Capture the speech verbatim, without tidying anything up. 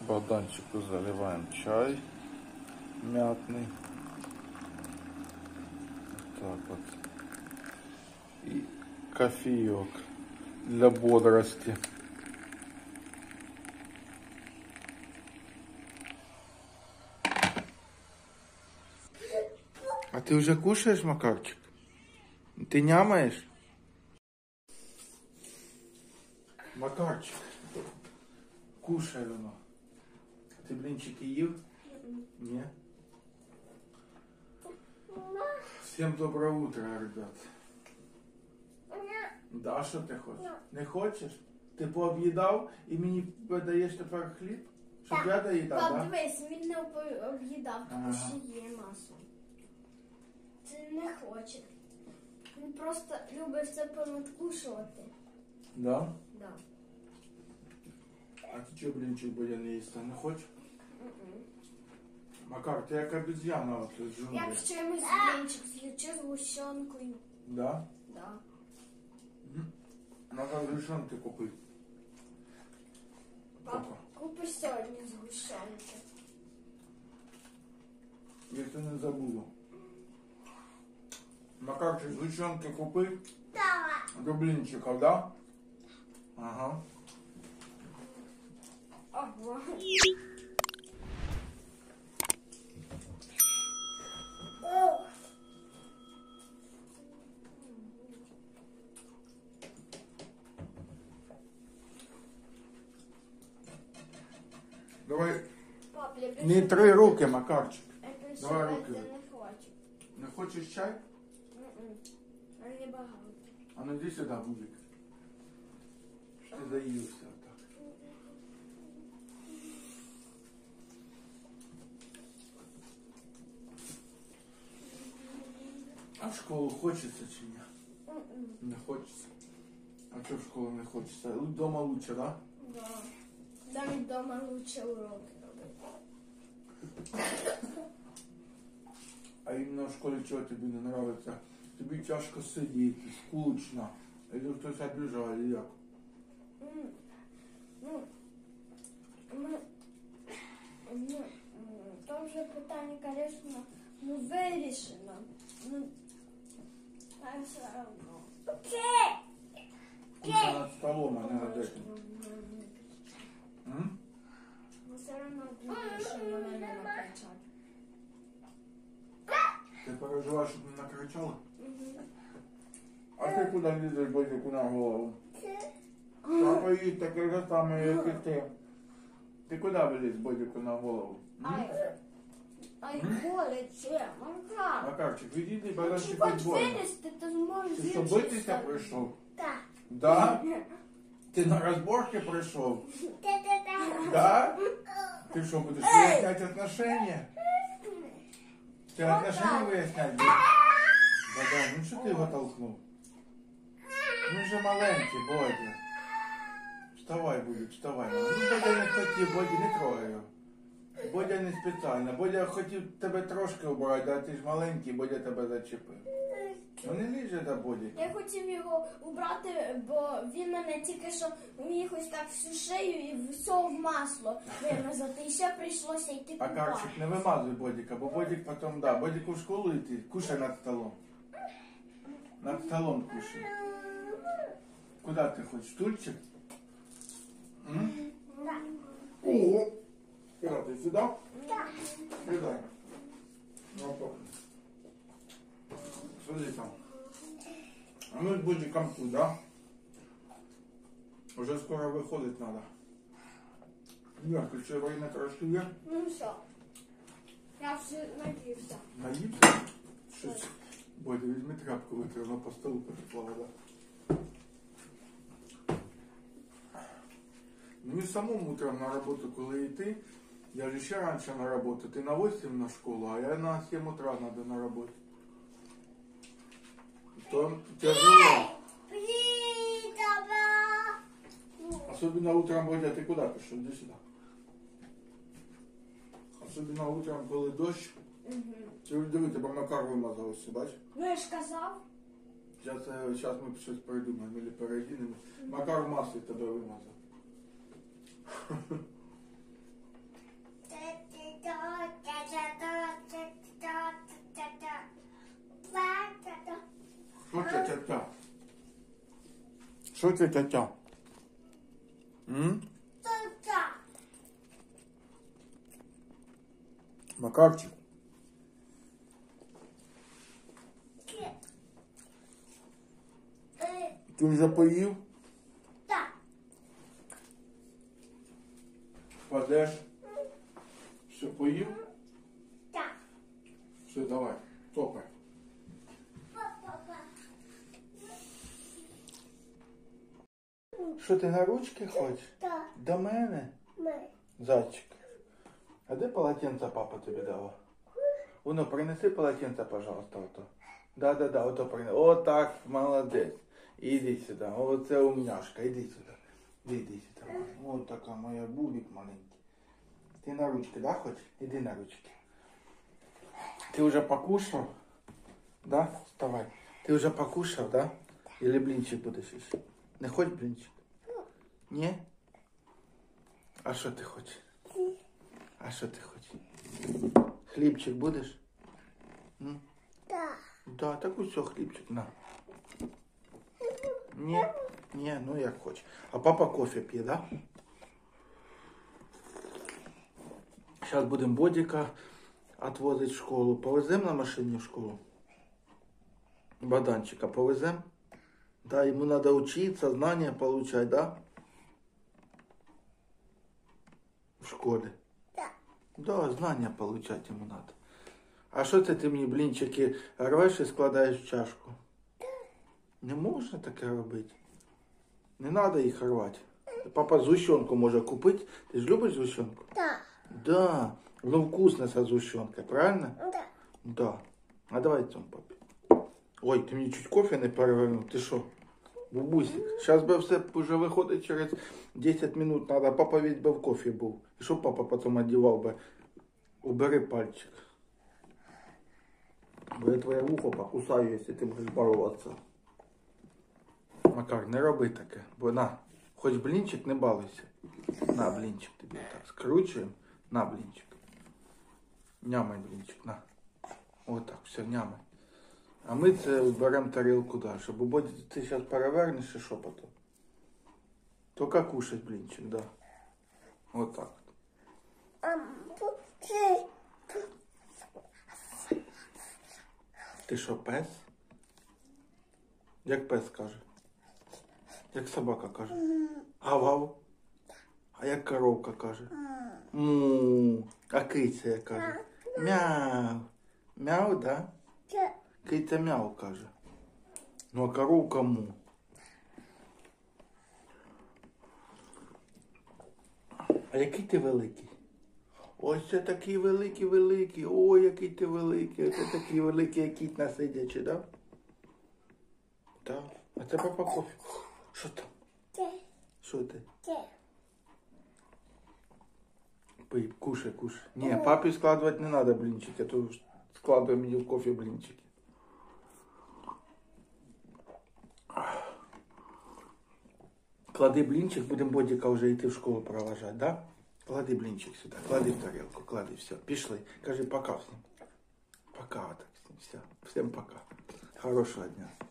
Богданчику заливаем чай мятный. Так вот. И кофеек для бодрости. А ты уже кушаешь, Макарчик? Ты нямаешь? Макарчик, кушай оно. Ты блинчики ел? Нет? Всем доброе утро, ребят. Да, що ти хочеш? Не хочеш? Ти пооб'їдав і мені даєш тепер хліб? Щоб Так. я доїдав, так? Пап, дивись, він не об'їдав, тому Ага. що є масу. Це не хоче. Він просто любить це понадкушувати. Да? Да. А ти чого блінчик буде не їсти? Не хочеш? Макар, ти як обезьяна от з джунглі. Як в чомусь блінчик з'їв з гущенкою. Да? Да. Надо згущенки купити. Пап, купи сьогодні з гущенки. Якщо не забуду. Макарчик, згущенки купи. Так. До блінчиків, да? Ага. Ага. Давай. Пап, я більше Не три руки, Макарчик. я більше Давай пити руки. не хочу. Не хочеш чай? М-м. А не багато. А ну иди сюда, Бублик. Ты заелся вот так. А в школу хочется чи нет? М-м. Не хочется. А что в школу не хочется? Дома лучше, да? Да. Навіть вдома лучше уроки робити. А именно в школе чего тебе не нравится? Тебе тяжко сидеть, скучно. Или кто-то обижал, или як? М, Ну, ми, ну, м, то вже питання, звісно, ну, вирішено. Ну, а все одно. Куча над столом, а не над этим. М? Ну, все одно вирішено мене накачати. Ты переживаешь, чтобы не накричала? Мгм. А ты куда лезешь, Бодику, на голову? Папа їсть таке же саме, як і ти. Ти куди виліз, Бодику, на голову? М? Ай, ай, боляче, Марка. Макарчик, відійди, Чи бачиш, хоч під больно. вилізти, то зможеш Ти що, інший битися стати. прийшов? Так. Да? Ти на розборки прийшов? Та-та-та. Да? Ти що, будеш виясняти отношения? Ти отношения виясняти будеш? Да-да, ну що ти його толкнув? Він же маленький, Бодя. Вставай, Бодя, вставай. Ну, Бодя не хотів, Бодя, не трогай його. Бодя не спеціально. Бодя хотів тебе трошки обрати, а ти ж маленький, Бодя тебе зачепив. Ну не ліже до Бодіка. Я хотів його убрати, бо він мене тільки що міг ось так всю шию і все в масло вимазати. І ще прийшлося йти А купати. Карчик, не вимазуй Бодіка, бо Бодік потім, да, Бодіку в школу йти, кушай над столом. Над столом кушай. Куда ти хочеш? Стульчик? М? Так. Ого! Куда ти сюди? Так. Сюди. Ну, похуй. Смотри там. А мы с Бодиком куда? Уже скоро выходить надо. Ярко, еще время трошки є? Ну все. Я вже надіюся. Наївся? Щось. Бодя, візьми тряпку, витри, вона по столу потекла вода. Мені самому утром на роботу, коли йти, я ж ще раніше на роботу. Ти на восемь на школу, а я на сім утра надо на роботу. То тяжело. Особенно утром, Бодя, ты куда пошел? Иди сюда. Особенно утром, коли дощ. Угу. Ти диви, тебе Макар вимазалося, бач? Ну я ж казав. Зараз, зараз ми щось придумаємо, або передінемо. Макар в маслі тебе вимазав. Що це тя-тя? Що це тя-тя? М? Та-та. Макарчик. Ке. Е, Ти вже поїв? Так. Падеш? Все поїв? Так. Все, давай, топай. Па-па-па. Що ти на ручки хочеш? Так. До мене? Ми. Зайчик. А де полотенце папа тобі дала? Воно, принеси полотенце, пожалуйста, ото. Да-да-да, ото принеси. О, так, молодець. Іди сюди. Оце умняшка, іди сюди. Іди сюди. Ось така моя бубик маленький. Ти на ручки, да, хочеш? Іди на ручки. Ти вже покушав? Да? Вставай. Ти вже покушав, да? Или блинчик будеш ще? Не хочеш блинчик? Ні? А що ти хочеш? А що ти хочеш? Хлібчик будеш? М? Так. Да, так усе, хлібчик, на. Ні? Ні, ну як хочеш. А папа кофе п'є, да? Зараз будемо Бодіка відвозити в школу. Повеземо на машині в школу? Богданчика повеземо? Да, ему надо учиться, знания получать, да? В школе. Так. Да, знания получать ему надо. А що це ти мені блінчики рвеш і складаєш в чашку? Не можна таке робити. Не треба їх рвати. Папа згущенку може купити. Ти ж любиш згущенку? Так. Да. Ну вкусно со згущенкой, правильно? Так. Да. А давай цьому папі. Ой, ти мені чуть кофе не перевернув. Ти що? Бабусик, зараз би все вже виходить через десять минут треба. Папа ведь би в кофе був. І що папа потім одягав би? Убери пальчик. Бо я твоє вухо покусаю, якщо ти будеш боротися. Макар, не роби таке. Бо на, хоч блінчик, не балуйся. На, блінчик тобі так скручуємо. На, блінчик. Нямай блінчик, на. Отак, все, нямай. А ми це беремо тарілку далі. Бо Боді, ти зараз перевернеш і що потім? Тільки кушать блінчик, да. Отак. Ти що, пес? Як пес каже? Як собака каже? Гав-гав. А як коровка каже? Му. А киця як каже? Мяу. Мяу, да? Киця мяу каже. Ну а коровка му. А який ти великий? Ось це такий великий, великий. Ой, який ти великий. Оце такий великий, як кіт на сидячи, да? Так. А це папа кофе. Що там? Що ти? Пий, кушай, кушай. Ні, папі складувати не треба блінчики, а то складує мені в кофе блінчики. Клади блінчик, будемо Бодіка вже йти в школу проважати, да? Клади блінчик сюди, клади в тарілку, клади, все, пішли. Кажи пока всім. Пока, так всім, все. Всім пока. Хорошого дня.